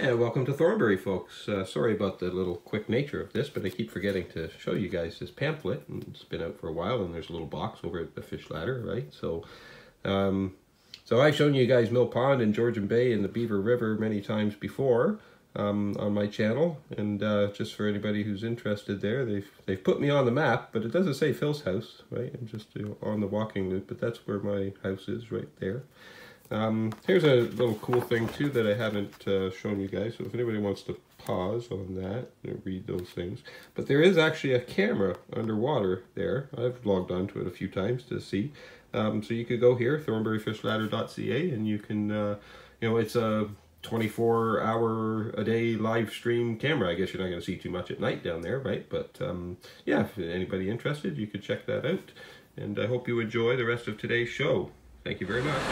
And welcome to Thornbury, folks. Sorry about the little quick nature of this, but I keep forgetting to show you guys this pamphlet. It's been out for a while, and there's a little box over at the fish ladder, right? So I've shown you guys Mill Pond and Georgian Bay and the Beaver River many times before on my channel, and just for anybody who's interested there, they've put me on the map, but it doesn't say Phil's house, right? I'm just on the walking loop, but that's where my house is, right there. Here's a little cool thing too that I haven't shown you guys, so if anybody wants to pause on that and read those things. But there is actually a camera underwater there. I've logged onto it a few times to see. So you could go here, thornburyfishladder.ca, and you can, it's a 24-hour-a-day live stream camera. I guess you're not going to see too much at night down there, right? But yeah, if anybody interested, you could check that out. And I hope you enjoy the rest of today's show. Thank you very much.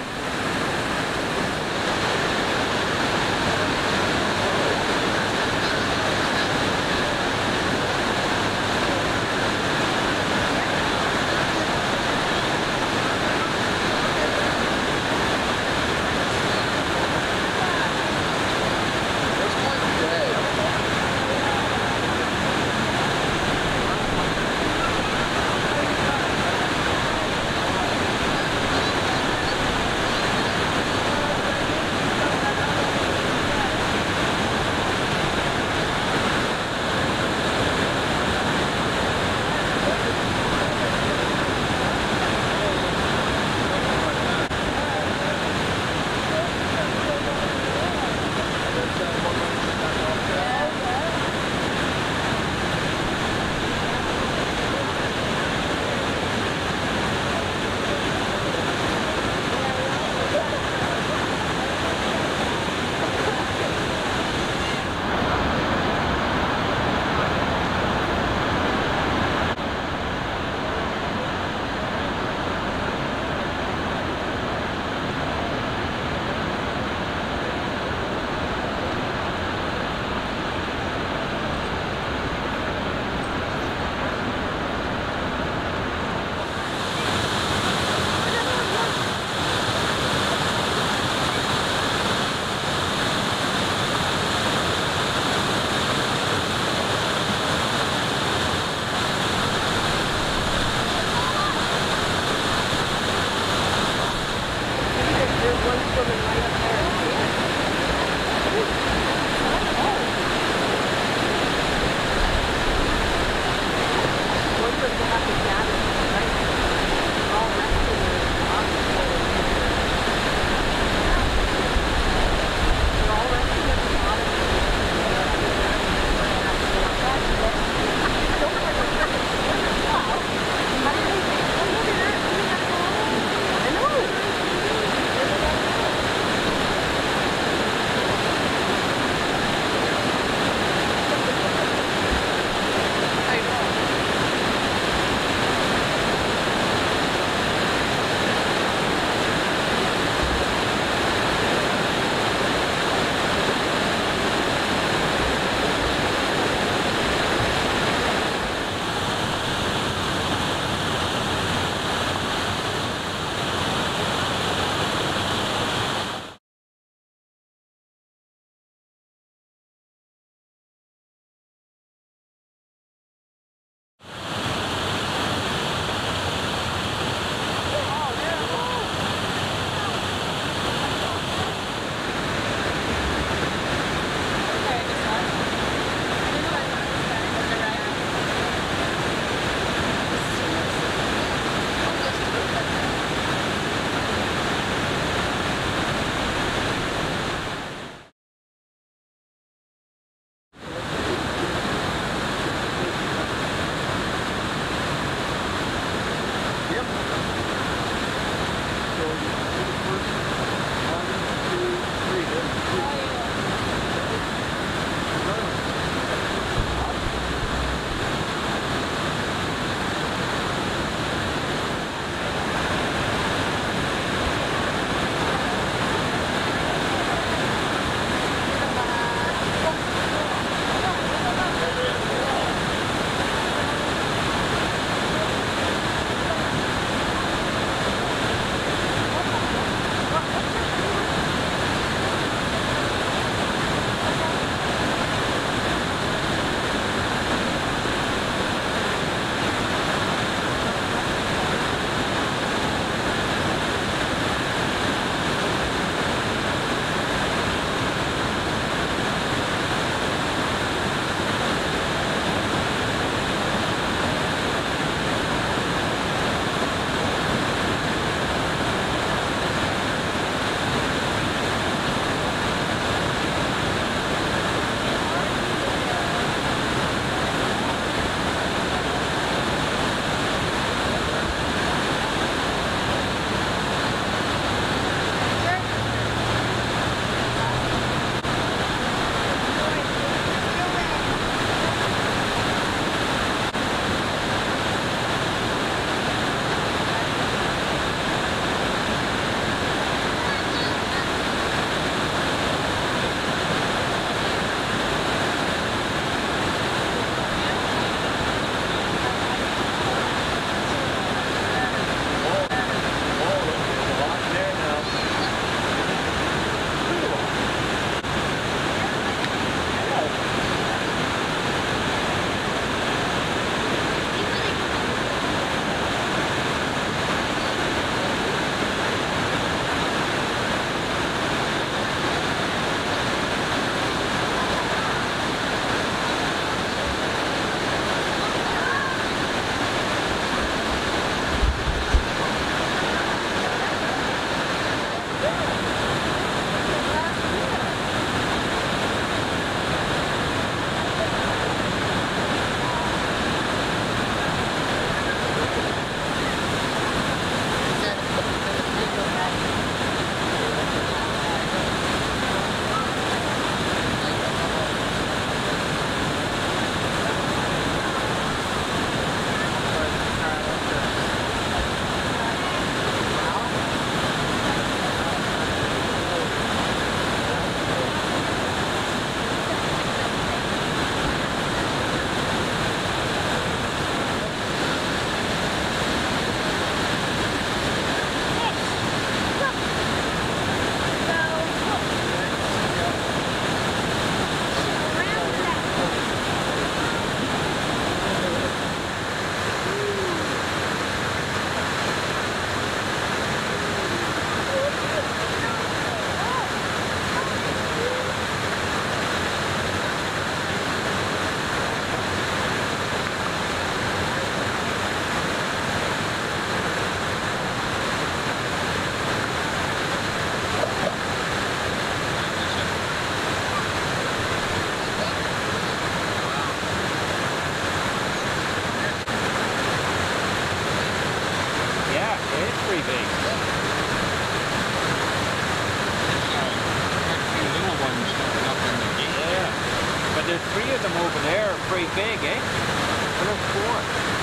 pretty big, eh? What are four?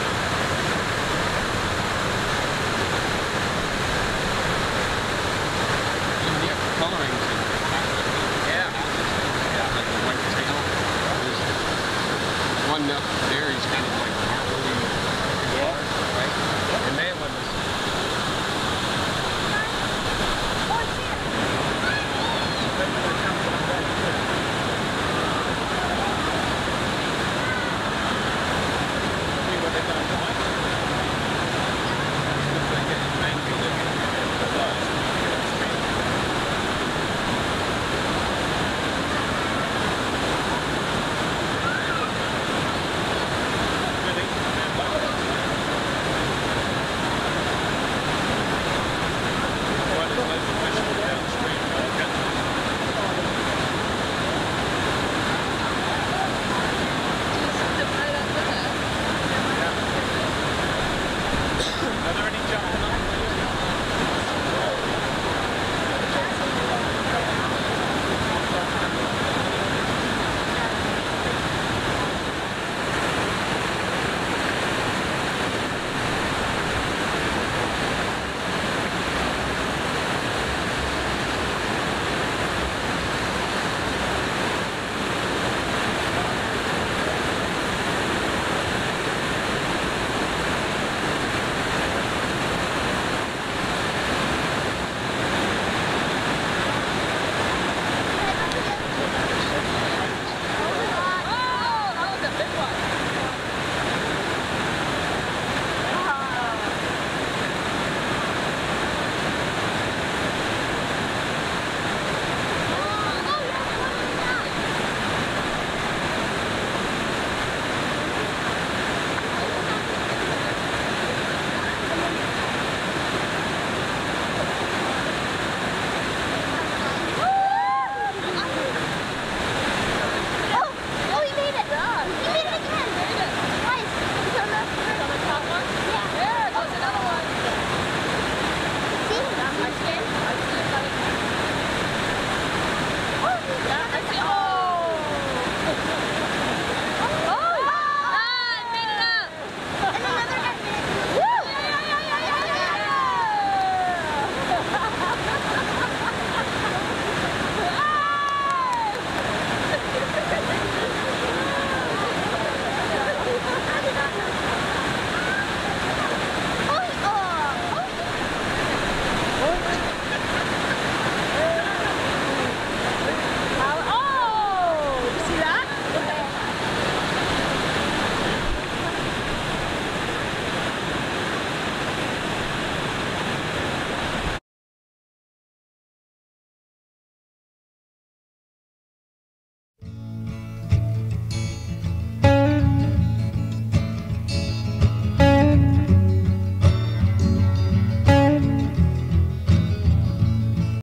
Yeah, colorings and yeah, like the white tail. There's one up there.